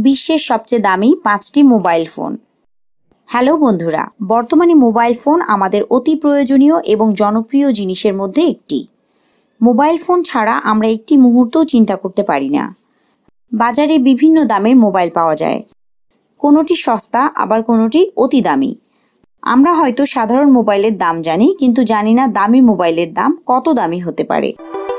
বিশ্বের সবচেয়ে দামি 5টি মোবাইল ফোন। হ্যালো বন্ধুরা, বর্তমানে মোবাইল ফোন আমাদের অতি প্রয়োজনীয় এবং জনপ্রিয় জিনিসের মধ্যে একটি। মোবাইল ফোন ছাড়া আমরা একটি মুহূর্তও চিন্তা করতে পারি না। বাজারে বিভিন্ন দামের মোবাইল পাওয়া যায়, কোনোটি সস্তা আবার কোনোটি অতি দামি। আমরা হয়তো সাধারণ মোবাইলের দাম জানি, কিন্তু জানি না দামি মোবাইলের দাম কত দামি হতে পারে।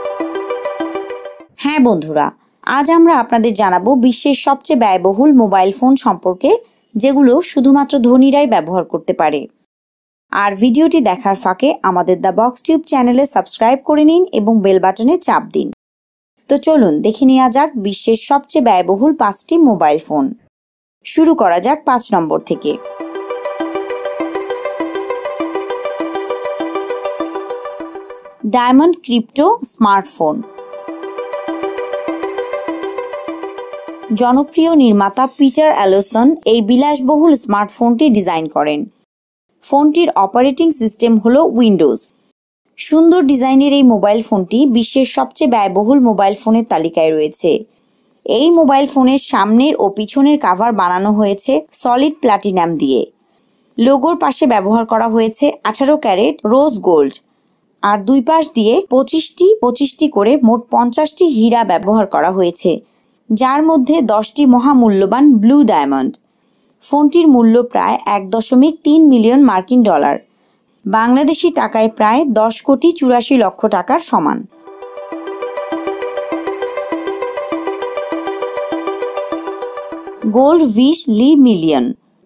হ্যাঁ বন্ধুরা, আজ আমরা আপনাদের জানাবো বিশ্বের সবচেয়ে ব্যয়বহুল মোবাইল ফোন সম্পর্কে, যেগুলো শুধুমাত্র ধনীরাই ব্যবহার করতে পারে। আর ভিডিওটি দেখার ফাঁকে আমাদের দ্য বক্স টিউব চ্যানেলে সাবস্ক্রাইব করে নিন এবং বেল বাটনে চাপ দিন। তো চলুন দেখে নেওয়া যাক বিশ্বের সবচেয়ে ব্যয়বহুল 5টি মোবাইল ফোন। শুরু করা যাক 5 নম্বর থেকে। Diamond crypto smartphone. জনপ্রিয় নির্মাতা পিটার অ্যালোসন এই বিলাসবহুল স্মার্টফোনটি ডিজাইন করেন। ফোনটির অপারেটিং সিস্টেম হলো উইন্ডোজ। সুন্দর ডিজাইনের এই মোবাইল ফোনটি বিশ্বের সবচেয়ে ব্যয়বহুল মোবাইল ফোনের তালিকায় রয়েছে। এই মোবাইল ফোনের সামনের ও পিছনের কাভার বানানো হয়েছে সলিড প্ল্যাটিনাম দিয়ে। লোগোর পাশে ব্যবহার করা হয়েছে 18 ক্যারেট রোজ গোল্ড, আর দুই পাশ দিয়ে 25টি করে মোট 50টি হীরা ব্যবহার করা হয়েছে, যার মধ্যে 10টি মহামূল্যবান ব্লু ডায়মন্ড। ফোনটির মূল্য প্রায় 1.3 মিলিয়ন মার্কিন ডলার, বাংলাদেশি টাকায় প্রায় 10,84,00,000 টাকার সমান। Goldvish Le Million.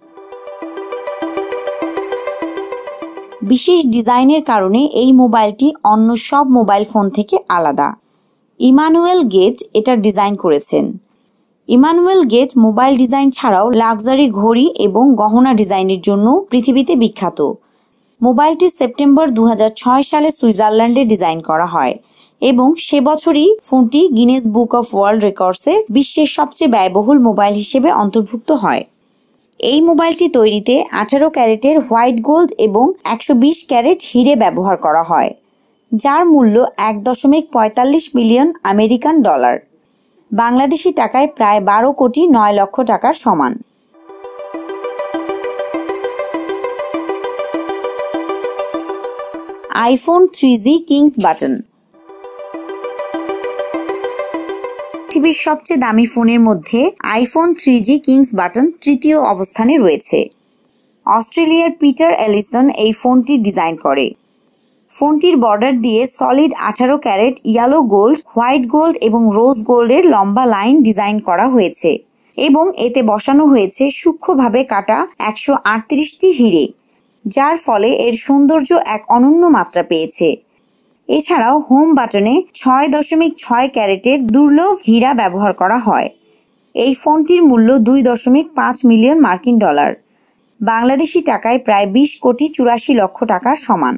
বিশেষ ডিজাইনের কারণে এই মোবাইলটি অন্য সব মোবাইল ফোন থেকে আলাদা। ইমানুয়েল গেট এটা ডিজাইন করেছেন। ইমানুয়েল গেট মোবাইল ডিজাইন ছাড়াও লাক্সারি ঘড়ি এবং গহনা ডিজাইনের জন্য পৃথিবীতে বিখ্যাত। মোবাইলটি সেপ্টেম্বর 2006 সালে সুইজারল্যান্ডে ডিজাইন করা হয় এবং সে বছরই ফোনটি গিনেস বুক অফ ওয়ার্ল্ড রেকর্ডসে বিশ্বের সবচেয়ে ব্যয়বহুল মোবাইল হিসেবে অন্তর্ভুক্ত হয়। এই মোবাইলটি তৈরিতে 18 ক্যারেটের হোয়াইট গোল্ড এবং 120 ক্যারেট হিরে ব্যবহার করা হয়, যার মূল্য 1.45 মিলিয়ন আমেরিকান ডলার, বাংলাদেশি টাকায় প্রায় 12,09,00,000 টাকার সমান। IPhone 3G King's Button. পৃথিবীর সবচেয়ে দামি ফোনের মধ্যে আইফোন 3G কিংস বাটন তৃতীয় অবস্থানে রয়েছে। অস্ট্রেলিয়ার পিটার অ্যালিসন এই ফোনটি ডিজাইন করে। ফোনটির বর্ডার দিয়ে solid 18 carat yellow gold, white gold এবং রোজ গোল্ডের লম্বা লাইন ডিজাইন করা হয়েছে এবং এতে বসানো হয়েছে সূক্ষ্মভাবে কাটা 138টি হিরে, যার ফলে এর সৌন্দর্য এক অনন্য মাত্রা পেয়েছে। এছাড়াও হোম বাটনে 6.6 ক্যারেটের দুর্লভ হীরা ব্যবহার করা হয়। এই ফোনটির মূল্য 2.5 মিলিয়ন মার্কিন ডলার, বাংলাদেশি টাকায় প্রায় 20,84,00,000 টাকার সমান।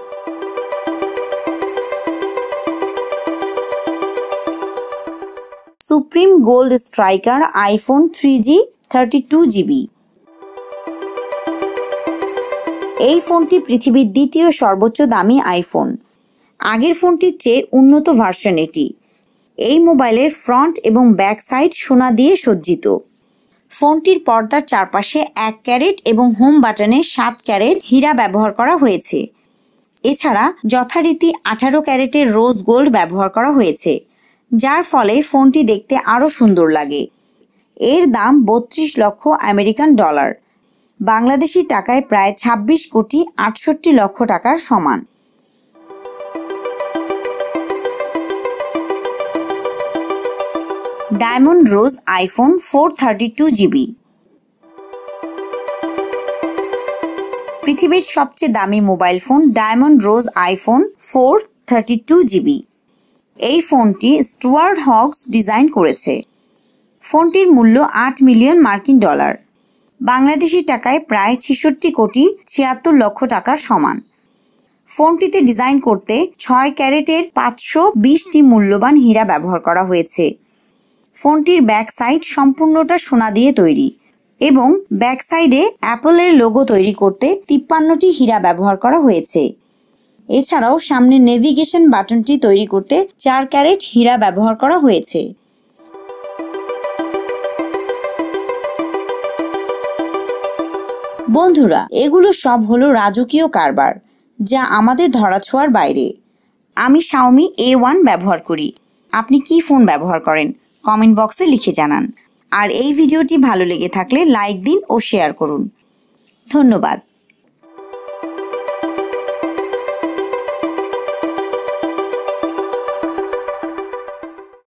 Supreme Goldstriker iPhone 3G 32GB। এই ফোনটি পৃথিবীর দ্বিতীয় সর্বোচ্চ দামি আইফোন। আগের ফোনটির চেয়ে উন্নত ভার্সন এটি। এই মোবাইলের ফ্রন্ট এবং ব্যাক সাইড সোনা দিয়ে সজ্জিত। ফোনটির পর্দার চারপাশে 1 ক্যারেট এবং হোম বাটনে 7 ক্যারেট হীরা ব্যবহার করা হয়েছে। এছাড়া যথারীতি 18 ক্যারেটের রোজ গোল্ড ব্যবহার করা হয়েছে, যার ফলে ফোনটি দেখতে আরও সুন্দর লাগে। এর দাম 32 লক্ষ আমেরিকান ডলার, বাংলাদেশি টাকায় প্রায় 26,68,00,000 টাকার সমান। Diamond rose iPhone 432GB। পৃথিবীর সবচেয়ে দামি mobile phone diamond rose iPhone 432GB। এই ফোনটি স্টুয়ার্ট হগস ডিজাইন করেছে। ফোনটির মূল্য 8 মিলিয়ন মার্কিন ডলার, বাংলাদেশি টাকায় প্রায় 66,76,00,000 টাকার সমান। ফোনটিতে ডিজাইন করতে 6 ক্যারেটের 520টি মূল্যবান হীরা ব্যবহার করা হয়েছে। ফোনটির ব্যাক সাইড সম্পূর্ণটা সোনা দিয়ে তৈরি এবং ব্যাক সাইডে অ্যাপলের লোগো তৈরি করতে 53টি হীরা ব্যবহার করা হয়েছে। এছাড়াও সামনে নেভিগেশন বাটনটি তৈরি করতে 4 ক্যারেট হীরা ব্যবহার করা হয়েছে। বন্ধুরা, এগুলো সব হলো রাজকীয় কারবার, যা আমাদের ধরাছোঁয়ার বাইরে। আমি Xiaomi A1 ব্যবহার করি। আপনি কি ফোন ব্যবহার করেন? কমেন্ট বক্সে লিখে জানান। আর এই ভিডিওটি ভালো লেগে থাকলে লাইক দিন ও শেয়ার করুন। ধন্যবাদ।